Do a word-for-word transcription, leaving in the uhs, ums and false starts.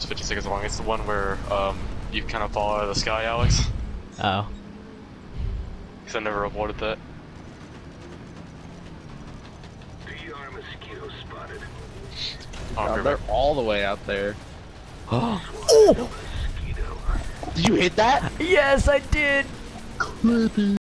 It's fifty seconds long. It's the one where um you kind of fall out of the sky, Alex. Oh. Because I never avoided that. P R mosquito spotted. Oh, Oh, they're all the way out there. Oh! Did you hit that? Yes, I did! Creepy.